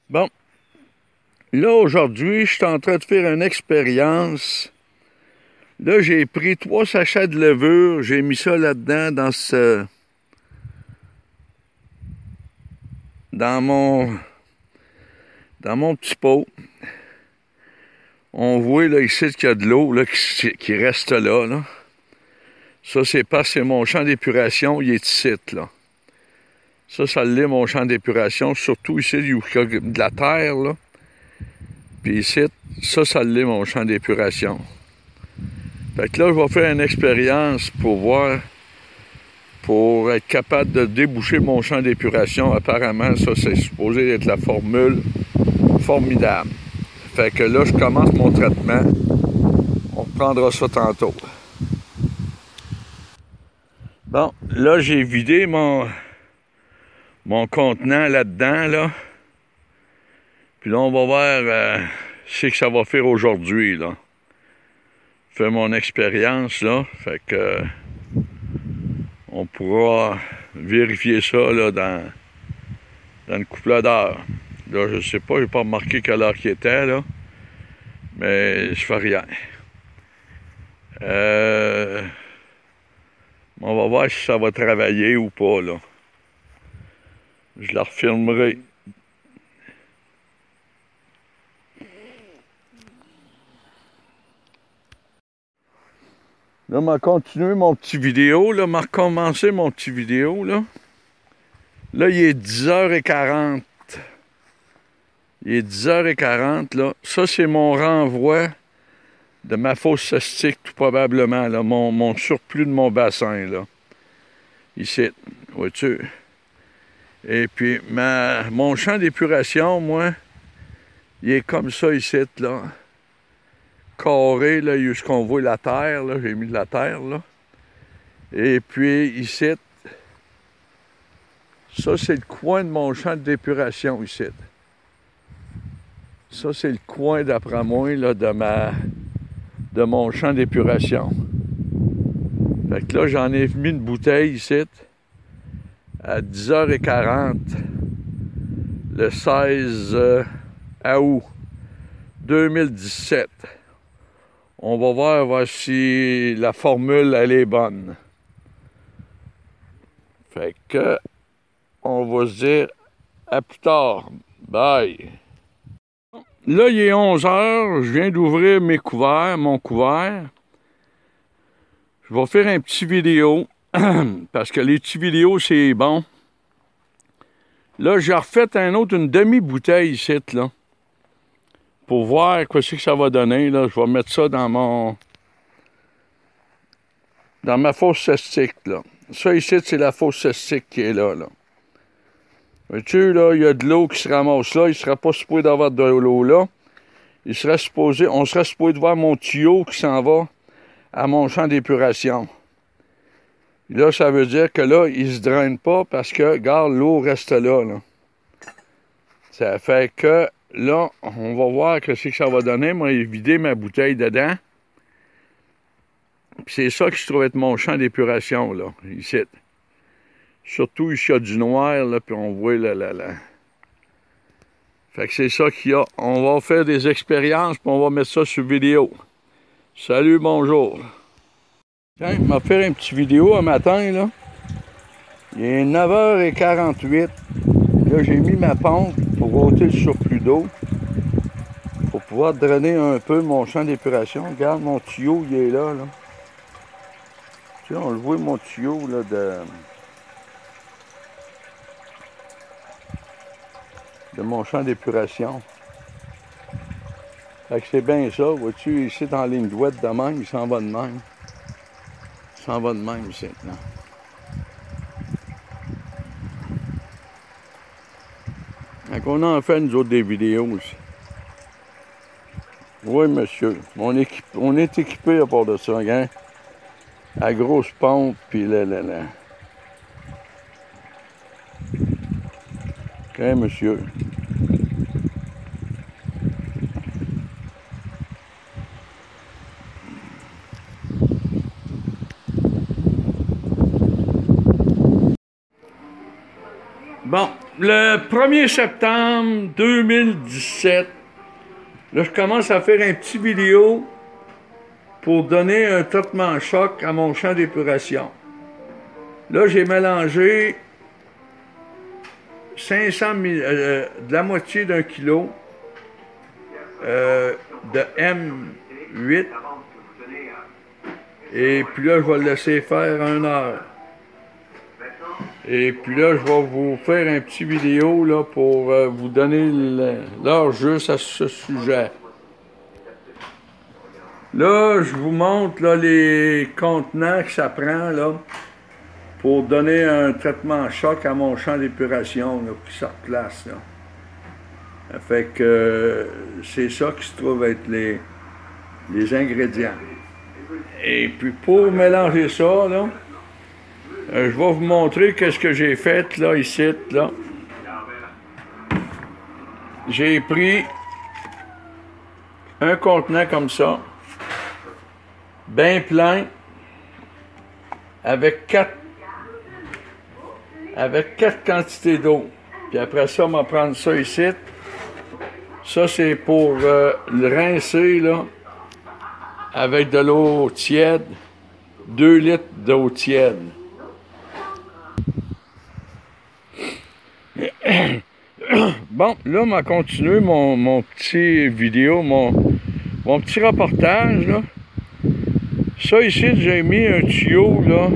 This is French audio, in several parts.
Bon, là aujourd'hui, je suis en train de faire une expérience. Là, j'ai pris 3 sachets de levure, j'ai mis ça là-dedans dans mon petit pot. On voit là ici qu'il y a de l'eau là, qui reste là. Ça, c'est parce que mon champ d'épuration, il est ici, là. Ça l'est, mon champ d'épuration, surtout ici où il y a de la terre, là. Puis ici, ça l'est, mon champ d'épuration. Fait que là, je vais faire une expérience pour être capable de déboucher mon champ d'épuration. Apparemment, ça, c'est supposé être la formule formidable. Fait que là, je commence mon traitement. On reprendra ça tantôt. Bon, là, j'ai vidé mon contenant là-dedans, là. Puis là, on va voir ce que ça va faire aujourd'hui, là. Je fais mon expérience, là. Fait que on pourra vérifier ça, là, dans une couple d'heures. Là, je sais pas, j'ai pas remarqué quelle heure qu'il était, là. Mais je fais rien. On va voir si ça va travailler ou pas, là. Je la refilmerai. Là, m'a continué mon petit vidéo, là, m'a recommencé mon petit vidéo, là. Là, il est 10h40. Il est 10h40, là. Ça, c'est mon renvoi de ma fosse cystique, tout probablement, là. Mon surplus de mon bassin, là. Ici, vois-tu? Et puis, mon champ d'épuration, moi, il est comme ça, ici, là. Carré, là, où qu'on voit la terre, là. J'ai mis de la terre, là. Et puis, ici, ça, c'est le coin de mon champ d'épuration, ici. Ça, c'est le coin, d'après moi, là, de mon champ d'épuration. Fait que là, j'en ai mis une bouteille ici, à 10h40, le 16 août 2017. On va voir si la formule, elle est bonne. Fait que, on va se dire à plus tard. Bye! Là, il est 11h, je viens d'ouvrir mon couvert. Je vais faire un petit vidéo, parce que les petits vidéos, c'est bon. Là, j'ai refait une demi-bouteille ici, là, pour voir ce que ça va donner. Là. Je vais mettre ça dans ma fosse cystique, là. Ça, ici, c'est la fosse cystique qui est là. Vois-tu, là, il y a de l'eau qui se ramasse là. Il ne serait pas supposé d'avoir de l'eau là. On serait supposé de voir mon tuyau qui s'en va à mon champ d'épuration. Là, ça veut dire que là, il ne se draine pas parce que, regarde, l'eau reste là. Ça fait que, là, on va voir ce que ça va donner. Moi, j'ai vidé ma bouteille dedans. Puis c'est ça que je trouve être mon champ d'épuration, là, ici. Surtout ici, il y a du noir, là, puis on voit là. Fait que c'est ça qu'il y a. On va faire des expériences, puis on va mettre ça sur vidéo. Salut, bonjour. Tiens, je vais faire une petite vidéo un matin, là. Il est 9h48. Là, j'ai mis ma pompe pour ôter le surplus d'eau. Pour pouvoir drainer un peu mon champ d'épuration. Regarde, mon tuyau, il est là. Tu sais, on le voit, mon tuyau, là, de mon champ d'épuration. Fait que c'est bien ça. Vois-tu, ici, dans la ligne droite de même, il s'en va de même. Il s'en va de même, ici, là. Fait qu'on en fait, nous autres, des vidéos aussi. Oui, monsieur. On est équipé à part de ça, hein? À grosse pompe, puis là. OK, monsieur. Bon, le 1er septembre 2017, là, je commence à faire un petit vidéo pour donner un traitement choc à mon champ d'épuration. Là, j'ai mélangé 500 de la moitié d'un kilo de M8. Et puis là, je vais le laisser faire 1 heure. Et puis là, je vais vous faire un petit vidéo là, pour vous donner l'heure juste à ce sujet. Là, je vous montre là, les contenants que ça prend là, pour donner un traitement choc à mon champ d'épuration qui se replace. Là. Fait que c'est ça qui se trouve être les ingrédients. Et puis pour mélanger ça, là, je vais vous montrer qu'est-ce que j'ai fait là, ici. Là. J'ai pris un contenant comme ça, bien plein, avec quatre quantités d'eau. Puis après ça, on va prendre ça ici. Ça, c'est pour le rincer, là, avec de l'eau tiède. 2 litres d'eau tiède. Bon, là, on va continuer mon petit vidéo, mon petit reportage, là. Ça, ici, j'ai mis un tuyau, là.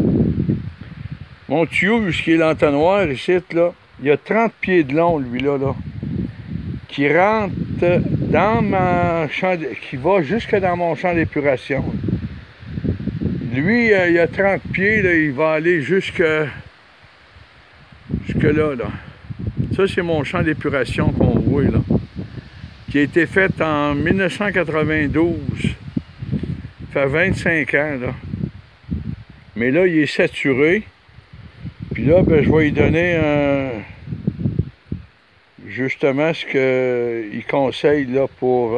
Mon tuyau, jusqu'à l'entonnoir, ici, là, il y a 30 pieds de long, lui, là, qui rentre dans ma champ, qui va jusque dans mon champ d'épuration. Lui, il y a 30 pieds, là, il va aller jusque là, là. Ça, c'est mon champ d'épuration qu'on voit, là, qui a été fait en 1992. Ça fait 25 ans, là. Mais là, il est saturé. Puis là, ben, je vais lui donner justement ce qu'il conseille là, pour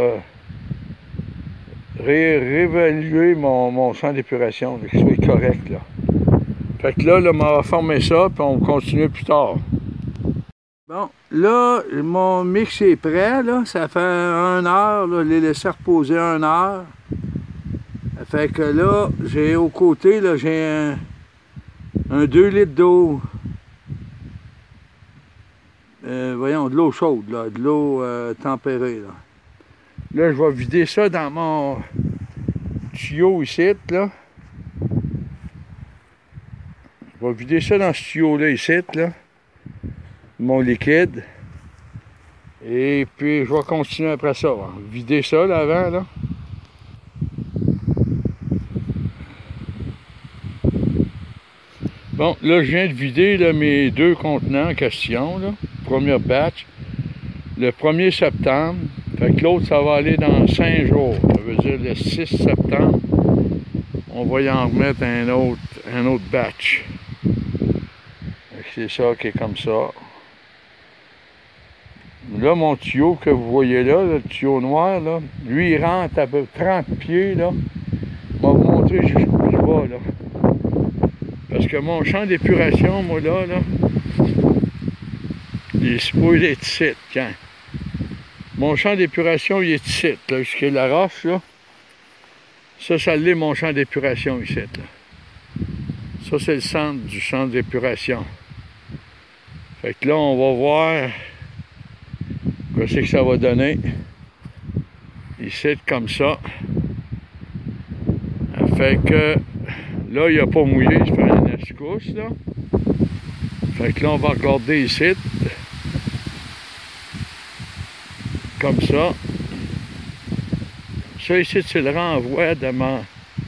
réévaluer mon champ d'épuration, qu'il soit correct. Là. Fait que là, on va former ça, puis on va continuer plus tard. Bon, là, mon mix est prêt, là. Ça fait 1 heure, là, je l'ai laissé reposer 1 heure. Fait que là, j'ai au côté, là, j'ai un 2 litres d'eau. Voyons, de l'eau chaude, là, de l'eau tempérée. Là, je vais vider ça dans mon tuyau ici, là. Je vais vider ça dans ce tuyau-là ici, là. Mon liquide. Et puis, je vais continuer après ça. Hein. Vider ça, là, avant, là. Bon, là, je viens de vider là, mes 2 contenants en question, là. Premier batch. Le 1er septembre. Fait que l'autre, ça va aller dans 5 jours. Ça veut dire le 6 septembre. On va y en remettre un autre batch. C'est ça qui est comme ça. Là, mon tuyau que vous voyez là, le tuyau noir, là, lui, il rentre à peu près 30 pieds, là. Je vais vous montrer jusqu'où il va, là. Parce que mon champ d'épuration, moi, là, il est supposé être ici, tiens. Mon champ d'épuration, il est ici, là, jusqu'à la roche, là. Ça l'est mon champ d'épuration ici, là. Ça, c'est le centre du champ d'épuration. Fait que là, on va voir qu'est-ce que ça va donner. Ici, comme ça. Fait que là, il n'a pas mouillé, ça fait une escousse, là. Fait que là, on va regarder ici. Comme ça. Ça, ici, c'est le renvoi de ma...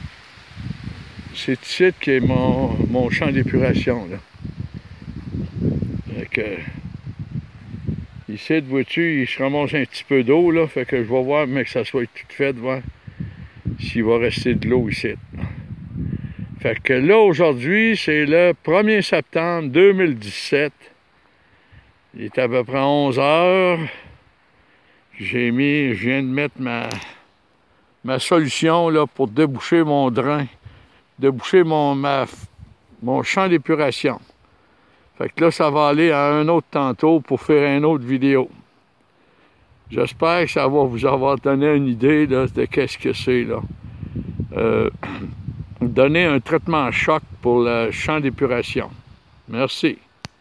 C'est ici qui est mon champ d'épuration, là. Fait que... Ici, vois-tu, il se ramasse un petit peu d'eau, là. Fait que je vais voir, mais que ça soit tout fait, voir s'il va rester de l'eau ici. Fait que là, aujourd'hui, c'est le 1er septembre 2017. Il est à peu près 11 heures. Je viens de mettre ma solution là, pour déboucher mon drain, déboucher mon champ d'épuration. Fait que là, ça va aller à un autre tantôt pour faire une autre vidéo. J'espère que ça va vous avoir donné une idée là, de qu'est-ce que c'est là. Donner un traitement choc pour le champ d'épuration. Merci.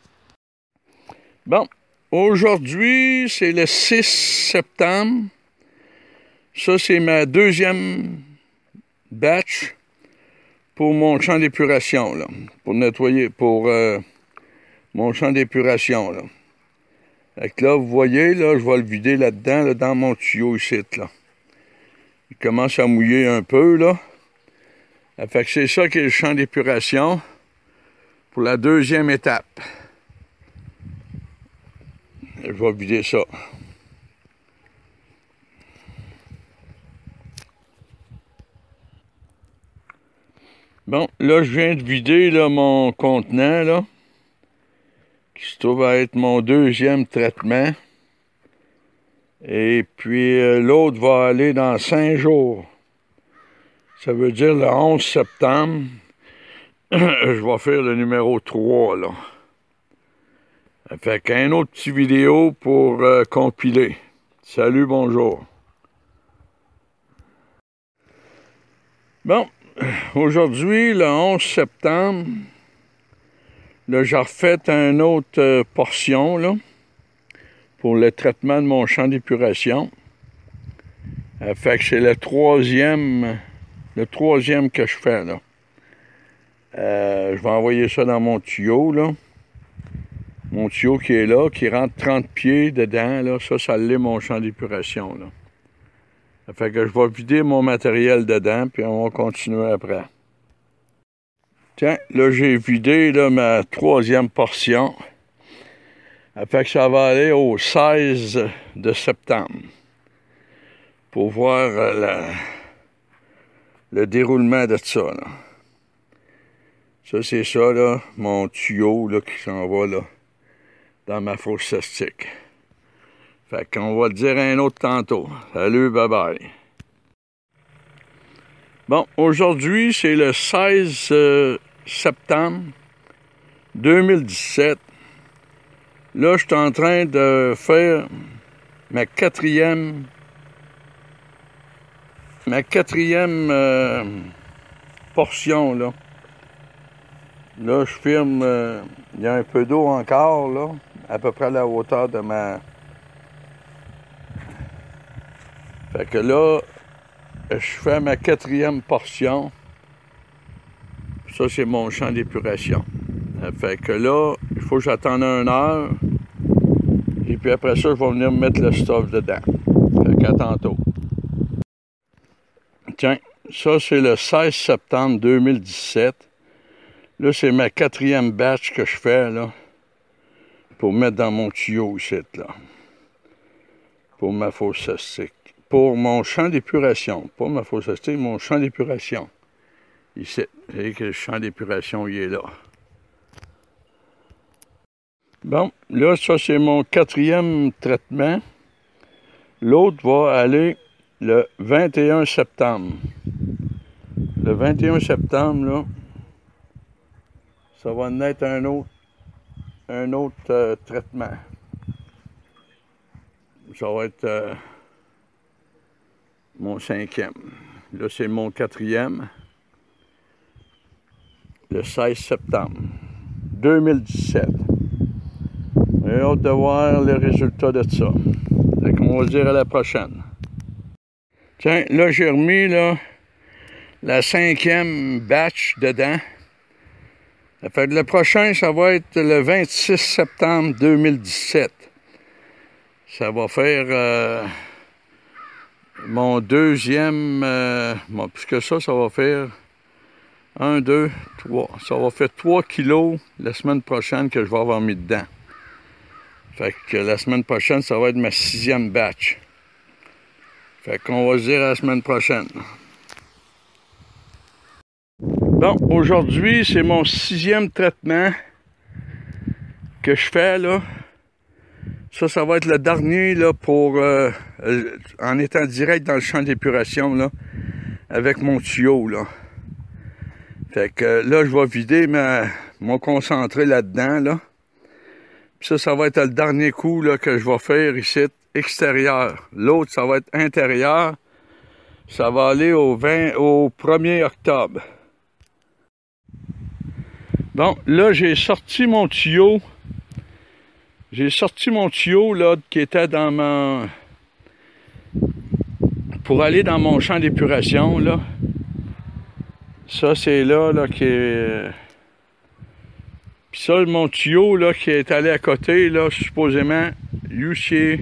Bon, aujourd'hui, c'est le 6 septembre. Ça, c'est ma deuxième batch pour mon champ d'épuration, là. Pour nettoyer, pour mon champ d'épuration, là. Fait que là, vous voyez, là, je vais le vider là-dedans, là, dans mon tuyau ici, là. Il commence à mouiller un peu, là. Fait que c'est ça qui est le champ d'épuration pour la deuxième étape. Je vais vider ça. Bon, là, je viens de vider là, mon contenant, là, qui se trouve à être mon deuxième traitement. Et puis, l'autre va aller dans 5 jours. Ça veut dire le 11 septembre, je vais faire le numéro 3, là. Ça fait qu'un autre petit vidéo pour compiler. Salut, bonjour. Bon, aujourd'hui, le 11 septembre, là, j'ai refait une autre portion, là, pour le traitement de mon champ d'épuration. Ça fait que c'est le troisième que je fais, là. Je vais envoyer ça dans mon tuyau, là. Mon tuyau qui est là, qui rentre 30 pieds dedans, là. Ça l'est mon champ d'épuration, là. Ça fait que je vais vider mon matériel dedans, puis on va continuer après. Tiens, là, j'ai vidé, là, ma troisième portion. Ça fait que ça va aller au 16 de septembre. Pour voir le déroulement de ça, là. Ça, c'est ça, là, mon tuyau, là, qui s'en va, là, dans ma fosse septique. Fait qu'on va le dire un autre tantôt. Salut, bye-bye. Bon, aujourd'hui, c'est le 16 septembre 2017. Là, je suis en train de faire ma quatrième portion, là. Là, je filme, il y a un peu d'eau encore, là, à peu près à la hauteur de ma... Fait que là, je fais ma quatrième portion. Ça, c'est mon champ d'épuration. Fait que là, il faut que j'attende 1 heure. Et puis après ça, je vais venir mettre le stuff dedans. Fait qu'à tantôt. Tiens, ça, c'est le 16 septembre 2017. Là, c'est ma quatrième batch que je fais, là, pour mettre dans mon tuyau ici, là. Pour ma fosse septique. Pour mon champ d'épuration. Pas ma fosse septique, mon champ d'épuration. Ici. Vous voyez que le champ d'épuration, il est là. Bon, là, ça, c'est mon quatrième traitement. L'autre va aller le 21 septembre. Le 21 septembre, là, ça va naître un autre traitement. Ça va être mon 5e. Là, c'est mon 4e. Le 16 septembre 2017. J'ai hâte de voir les résultats de ça. Donc, on va dire à la prochaine. Tiens, là, j'ai remis là, la 5e batch dedans. Ça fait que le prochain, ça va être le 26 septembre 2017. Ça va faire mon deuxième... bon, puisque ça va faire 1, 2, 3. Ça va faire 3 kilos la semaine prochaine que je vais avoir mis dedans. Fait que la semaine prochaine, ça va être ma 6e batch. Fait qu'on va se dire à la semaine prochaine. Bon, aujourd'hui, c'est mon 6e traitement que je fais, là. Ça va être le dernier, là, pour... en étant direct dans le champ d'épuration, là, avec mon tuyau, là. Fait que là, je vais vider mon concentré là-dedans, là. Puis ça va être le dernier coup là, que je vais faire ici, extérieur. L'autre, ça va être intérieur. Ça va aller au 1er octobre. Bon, là, j'ai sorti mon tuyau. J'ai sorti mon tuyau, là, qui était dans mon... pour aller dans mon champ d'épuration, là. Ça, c'est là, qui est... Puis ça, mon tuyau, là, qui est allé à côté, là, supposément, où est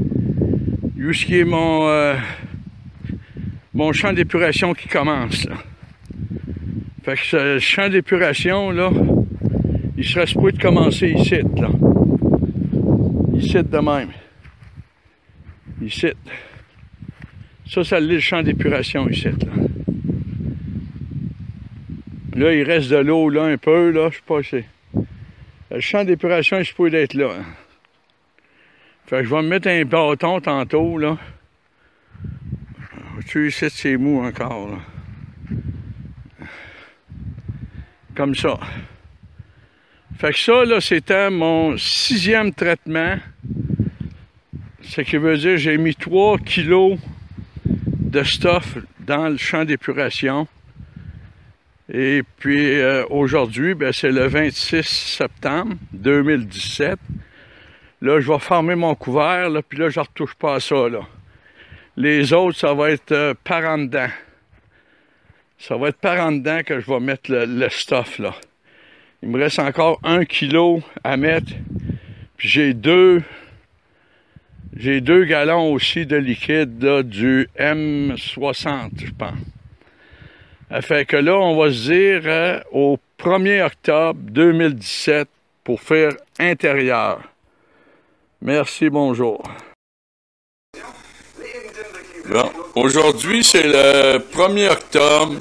mon champ d'épuration qui commence, là. Fait que ce champ d'épuration, là, il serait supposé de commencer ici, là. Ici de même. Ici. Ça, c'est le champ d'épuration ici, là. Là, il reste de l'eau, là, un peu, là, je sais pas si... Le champ d'épuration est supposé être là. Hein. Fait que je vais me mettre un bâton tantôt, là. Tu sais, c'est mou encore, là. Comme ça. Fait que ça, là, c'était mon 6e traitement. Ce qui veut dire que j'ai mis 3 kilos de stuff dans le champ d'épuration. Et puis aujourd'hui, ben, c'est le 26 septembre 2017. Là, je vais fermer mon couvert, là, puis là, je ne retouche pas à ça, là. Les autres, ça va être par en dedans. Ça va être par en dedans que je vais mettre le stuff, là. Il me reste encore 1 kilo à mettre. Puis j'ai deux gallons aussi de liquide, là, du M60, je pense. Ça fait que là, on va se dire au 1er octobre 2017 pour faire intérieur. Merci, bonjour. Bon, aujourd'hui, c'est le 1er octobre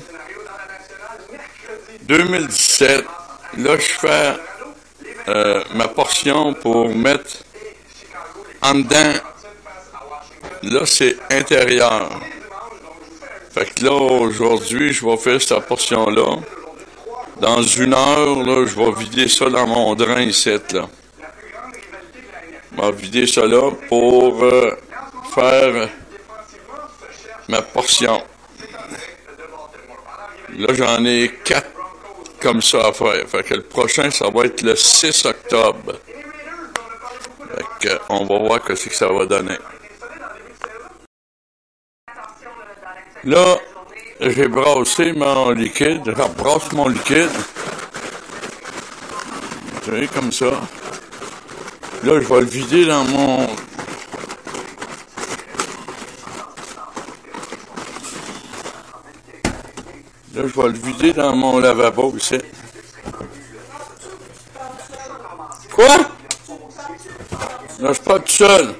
2017. Là, je fais ma portion pour mettre en dedans. Là, c'est intérieur. Fait que là, aujourd'hui, je vais faire cette portion-là. Dans 1 heure, là, je vais vider ça dans mon drain ici, là. Je vais vider ça là pour faire ma portion. Là, j'en ai 4 comme ça à faire. Fait que le prochain, ça va être le 6 octobre. Fait que, on va voir ce que ça va donner. Là, j'ai brassé mon liquide. Je rebrasse mon liquide. Tu vois, comme ça. Là, je vais le vider dans mon... Là, je vais le vider dans mon lavabo ici. Quoi? Là, je suis pas tout seul.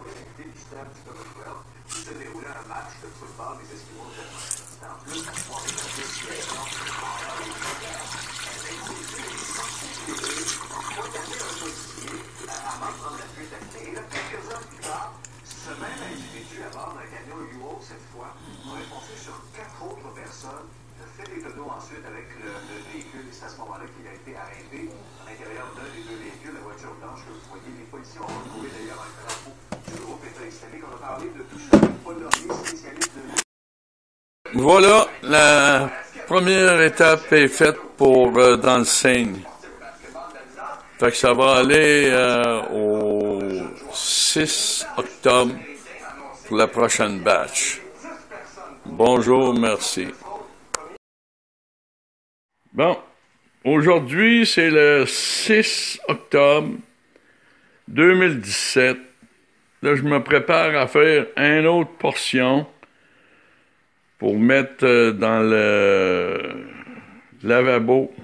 Voilà, la première étape est faite pour dans le cygne. Fait que ça va aller au 6 octobre pour la prochaine batch. Bonjour, merci. Bon, aujourd'hui, c'est le 6 octobre 2017. Là, je me prépare à faire une autre portion pour mettre dans le lavabo.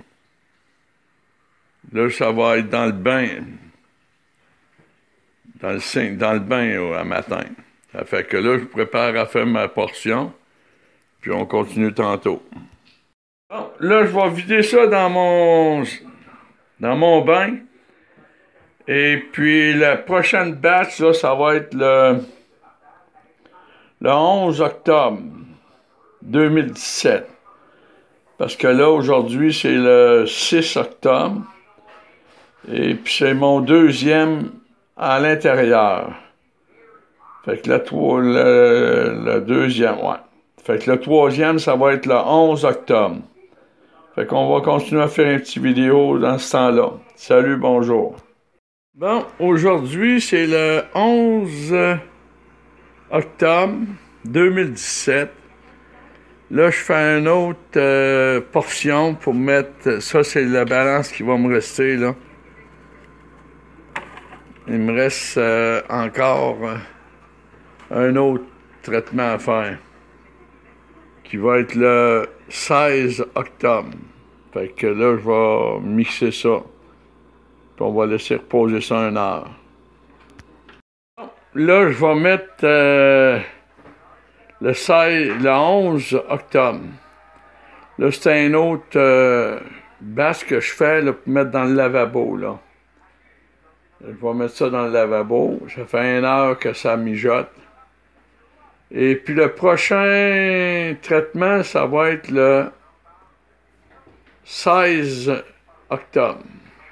Là, ça va être dans le bain. Dans le bain à matin. Ça fait que là, je prépare à faire ma portion. Puis on continue tantôt. Bon, là, je vais vider ça dans mon bain. Et puis la prochaine batch, là, ça va être le 11 octobre 2017. Parce que là, aujourd'hui, c'est le 6 octobre. Et puis c'est mon deuxième à l'intérieur. Fait que le deuxième, ouais. Fait que le troisième, ça va être le 11 octobre. Fait qu'on va continuer à faire une petite vidéo dans ce temps-là. Salut, bonjour. Bon, aujourd'hui, c'est le 11 octobre 2017. Là, je fais une autre portion pour mettre... Ça, c'est la balance qui va me rester, là. Il me reste encore un autre traitement à faire, qui va être le 16 octobre. Fait que là, je vais mixer ça. Puis on va laisser reposer ça 1 heure. Là, je vais mettre le 11 octobre. Là, c'est un autre batch que je fais là, pour mettre dans le lavabo, là. Je vais mettre ça dans le lavabo. Ça fait 1 heure que ça mijote. Et puis le prochain traitement, ça va être le 16 octobre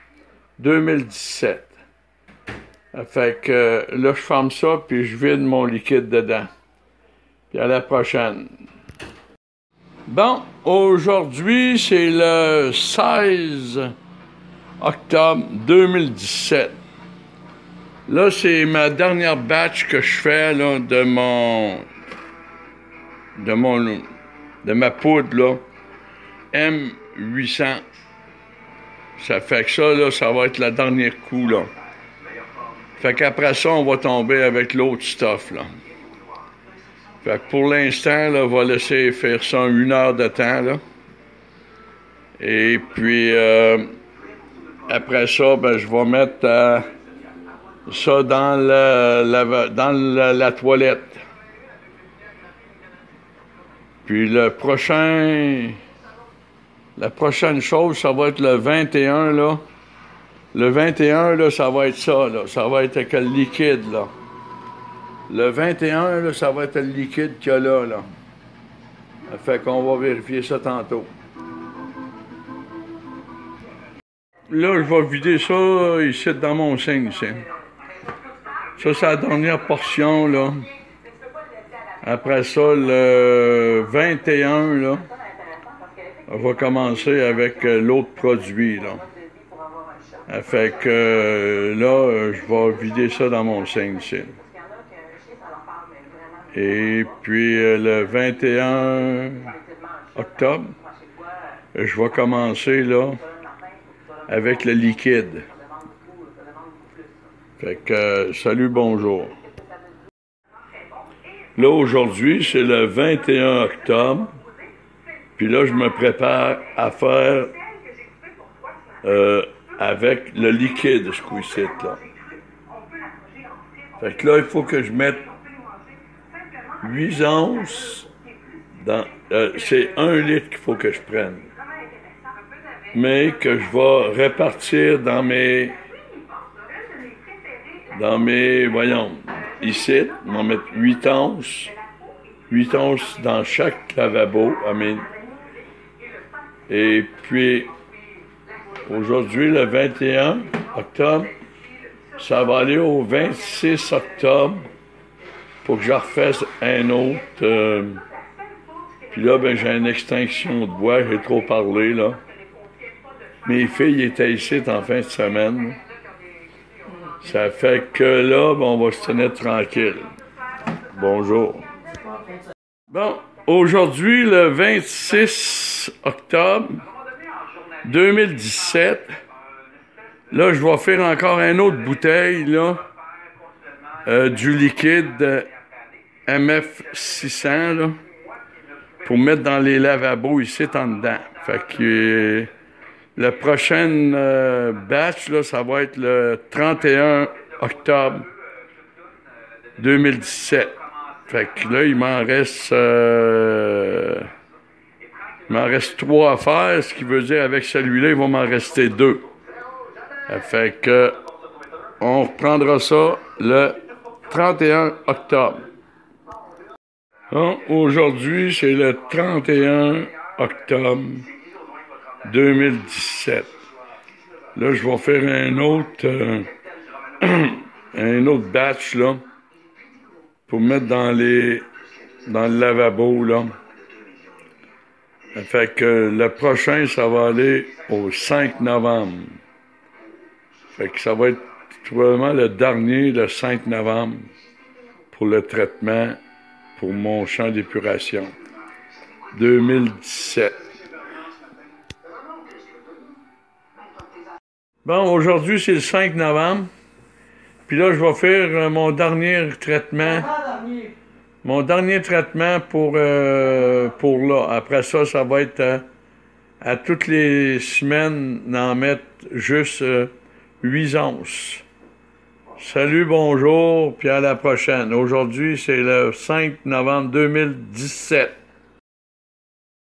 2017. Ça fait que là, je ferme ça, puis je vide mon liquide dedans. Puis à la prochaine. Bon, aujourd'hui, c'est le 16 octobre 2017. Là, c'est ma dernière batch que je fais là, de ma poudre là, M800. Ça fait que ça, là, ça va être le dernier coup, là. Fait qu'après ça, on va tomber avec l'autre stuff, là. Fait que pour l'instant, là, on va laisser faire ça 1 heure de temps, là. Et puis, après ça, ben, je vais mettre ça dans la toilette. Puis la prochaine chose, ça va être le 21, là. Le 21, là, ça va être ça, là. Ça va être avec le liquide, là. Le 21, là, ça va être le liquide qu'il y a là, là. Ça fait qu'on va vérifier ça tantôt. Là, je vais vider ça ici dans mon sink, ici. Ça, c'est la dernière portion, là. Après ça, le 21, là, on va commencer avec l'autre produit, là. Ça fait que là, je vais vider ça dans mon sink, ici. Et puis, le 21 octobre, je vais commencer, là, avec le liquide. Fait que, salut, bonjour. Là, aujourd'hui, c'est le 21 octobre. Puis là, je me prépare à faire avec le liquide, ce coup-ci, là. Fait que là, il faut que je mette 8 onces dans... c'est 1 litre qu'il faut que je prenne. Mais que je vais répartir dans mes, voyons, ici, on va mettre 8 onces dans chaque lavabo, Et puis, aujourd'hui, le 21 octobre, ça va aller au 26 octobre pour que je refasse un autre. Puis là, ben, j'ai une extinction de bois, j'ai trop parlé, là. Mes filles étaient ici en fin de semaine. Ça fait que là, ben, on va se tenir tranquille. Bonjour. Bon, aujourd'hui, le 26 octobre 2017, là, je vais faire encore une autre bouteille, là, du liquide MF600, là, pour mettre dans les lavabos ici en dedans. Fait que le prochain batch, là, ça va être le 31 octobre 2017. Fait que là, il m'en reste 3 à faire, ce qui veut dire avec celui-là, il va m'en rester 2. Ça fait que on reprendra ça le 31 octobre. Bon, aujourd'hui, c'est le 31 octobre 2017. Là, je vais faire un autre batch, là, pour mettre dans le lavabo, là. Fait que le prochain, ça va aller au 5 novembre. Fait que ça va être probablement le dernier, le 5 novembre, pour le traitement pour mon champ d'épuration. 2017. Bon, aujourd'hui, c'est le 5 novembre. Puis là, je vais faire mon dernier traitement. Mon dernier traitement pour là. Après ça, ça va être à toutes les semaines d'en mettre juste 8 onces. Salut, bonjour, puis à la prochaine. Aujourd'hui, c'est le 5 novembre 2017.